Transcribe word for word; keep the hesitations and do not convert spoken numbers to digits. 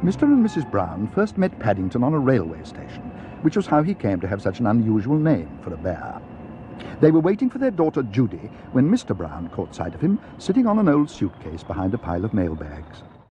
Mister and Missus Brown first met Paddington on a railway station, which was how he came to have such an unusual name for a bear. They were waiting for their daughter Judy when Mister Brown caught sight of him sitting on an old suitcase behind a pile of mail bags.